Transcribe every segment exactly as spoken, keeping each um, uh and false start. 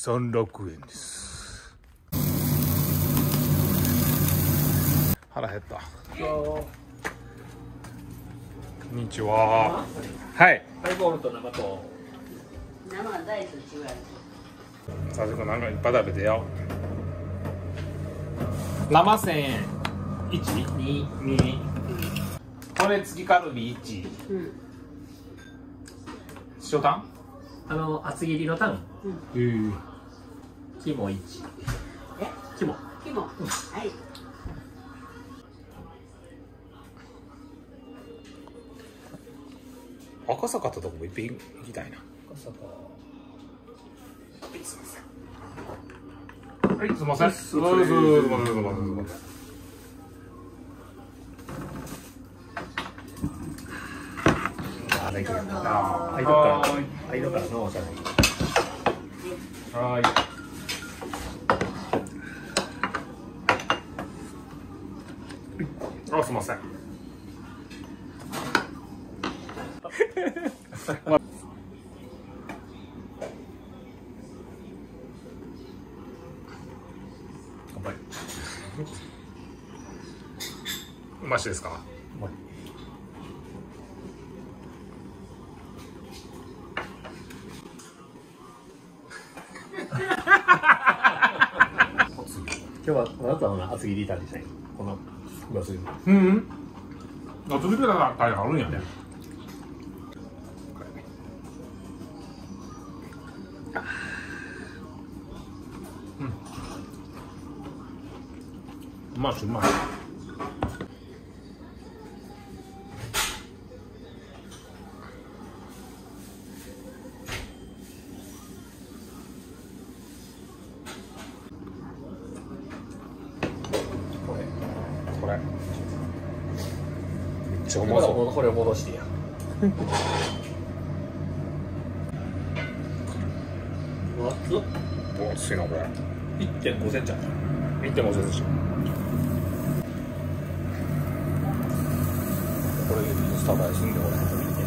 三楽園です。腹減った。こんにちは。はい。 ハイボールと生と。 生は大好きや。 さずくなんかいっぱい食べてよ。 生せんえん。いち、に、に。骨付きカルビいち。 うん。 塩タン？ あの厚切りのタン。 うん。 肝いち。 え？ 肝。 肝。はい。 赤坂ってとこもいっぺん行きたいな。 赤坂。 はい、すみません。はい、すみません。すみません。すみません。すみません。すみません。 あ、大丈夫。あ、はい、どっから。はい、どっからのおしゃべり。 はい。あ、すみません。乾杯。うましですか。 うまい。今日はあなたの厚切りタンにしたい。この分厚い。 うん。厚切りタンあるんやね。うまいしうまい。これこれめっちゃうまそう。 これを戻してや。熱っ。 お、熱いなこれ。 いってんごセンチある。 いってんごセンチ。これインスタ映えすんでこれ。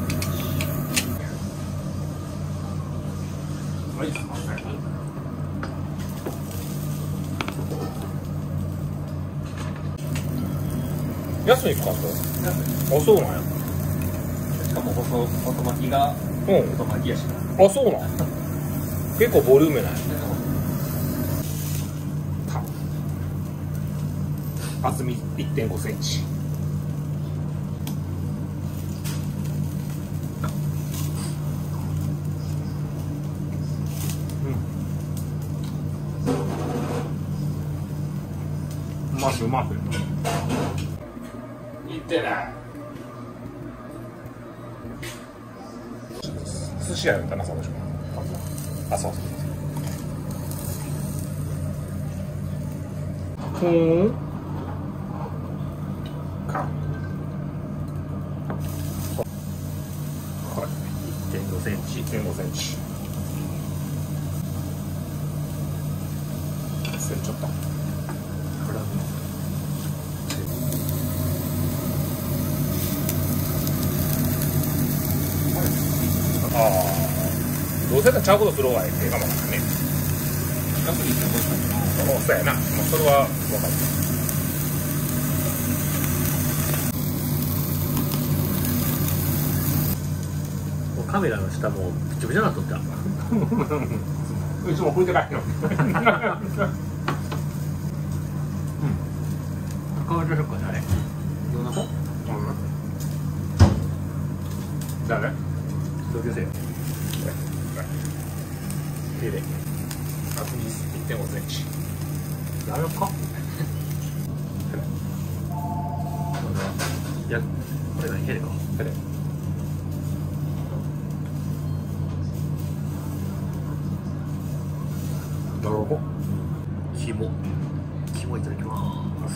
はい、すいません。安いかと。あ、そうなんや。 しかも細細巻きがうん。 細巻きやしな。 あ、そうなん。結構ボリュームない。厚み いってんごセンチ。うん。うまくうまく。いってない。寿司屋やったな、その人。あ、そうそう。ふーん。か。はい。 いってんごセンチ。 いってんごセンチ。それちょっと。ああ。どうせやったらちゃうことする方がええかもわからんね。 楽にしてほしいな。 そうやな。もうそれは分かる。 カメラの下もびちょびちょなっとった。 いつも拭いて帰るよ。 うん。顔色しよっかね、あれ。どんな子？ 誰？ 同級生。 手で。厚み いってんごセンチ。 やるか。いや、これ何手でか。 手で。なるほど。 肝。肝いただきます。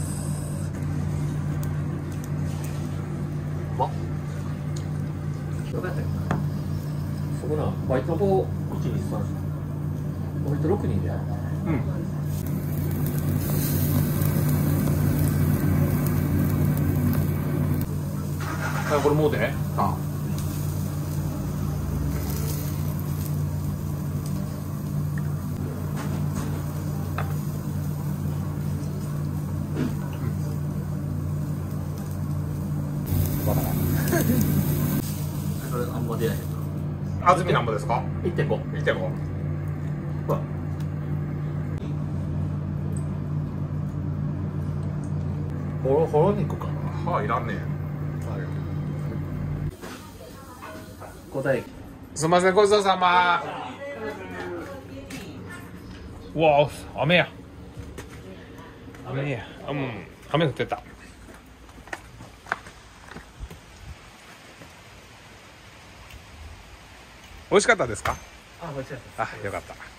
うまっ。どうやったよ。そこな、バイトの子、いち、に、さん、バイトろくにんで。うん。 あ、これもうで。あ。 わからん。 それあんま出ない。 小豆なんぼですか？ いってんご。 いってんご。 ほら。 ほろほろ肉かな。はい、いらんねえ。 答え。 すみません、ごちそうさま。うわ、雨や。雨や。うん、雨降ってた。美味しかったですか？ あ、美味しかったです。 あ、よかった。